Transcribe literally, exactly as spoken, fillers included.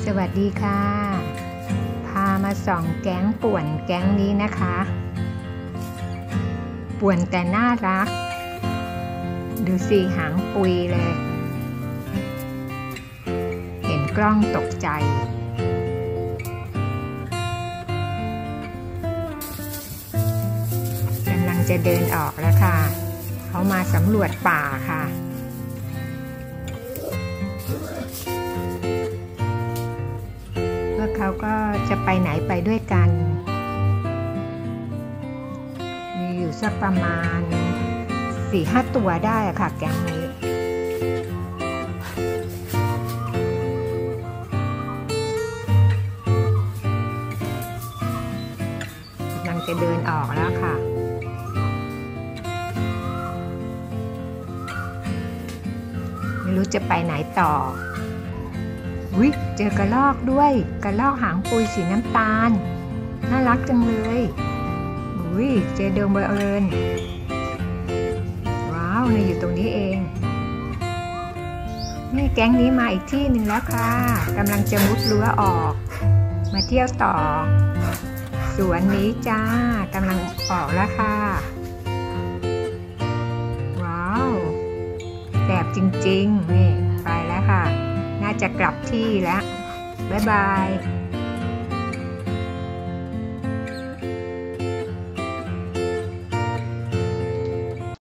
สวัสดีค่ะพามาส่องแก๊งป่วนแก๊งนี้นะคะป่วนแต่น่ารักดูสิหางปุยเลยเห็นกล้องตกใจกำลังจะเดินออกแล้วค่ะเขามาสำรวจป่าค่ะเขาก็จะไปไหนไปด้วยกันมีอยู่สักประมาณ สี่ห้า ตัวได้ค่ะแก๊งนี้กำลังจะเดินออกแล้วค่ะไม่รู้จะไปไหนต่ออุ๊ยเจอกระรอกด้วยกระรอกหางปุยสีน้ำตาลน่ารักจังเลยอุ๊ยเจอโดยบังเอิญว้าวเนี่ยอยู่ตรงนี้เองนี่แก๊งนี้มาอีกที่หนึ่งแล้วค่ะกำลังจะมุดรั้วออกมาเที่ยวต่อสวนนี้จ้ากำลังออกแล้วค่ะว้าวแสบจริงๆนี่ไปแล้วค่ะน่าจะกลับที่แล้วบ๊ายบาย